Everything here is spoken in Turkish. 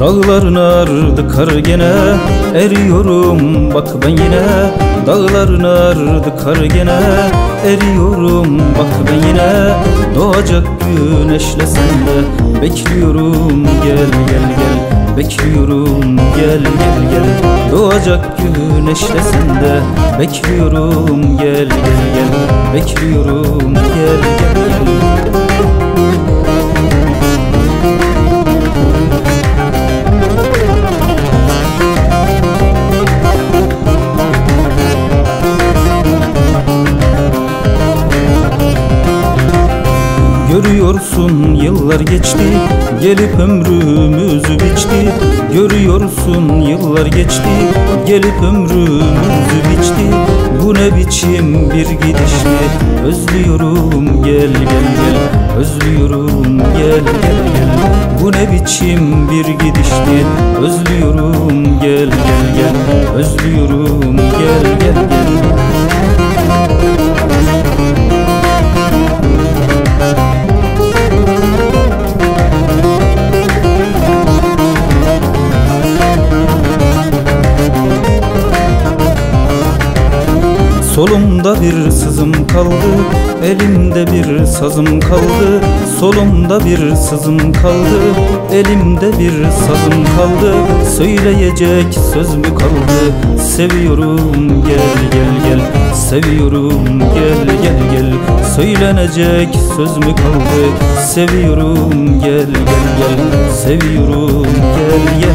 Dağların ardı kar gene, eriyorum bak ben yine. Dağların ardı kar gene, eriyorum bak ben yine. Doğacak güneşle sende bekliyorum, gel gel gel. Bekliyorum, gel gel gel. Doğacak güneşle sende bekliyorum, gel gel gel. Bekliyorum, gel gel gel. Görüyorsun yıllar geçti, gelip ömrümüzü biçti. Görüyorsun yıllar geçti, gelip ömrümüzü biçti. Bu ne biçim bir gidişti, özlüyorum, gel gel gel. Özlüyorum, gel gel gel. Bu ne biçim bir gidişti, özlüyorum, gel gel gel. Özlüyorum, gel gel gel. Solumda bir sızım kaldı, elimde bir sazım kaldı. Solumda bir sızım kaldı, elimde bir sazım kaldı. Söyleyecek söz mü kaldı? Seviyorum, gel gel gel. Seviyorum, gel gel gel. Söylenecek söz mü kaldı? Seviyorum, gel gel gel. Seviyorum, gel gel.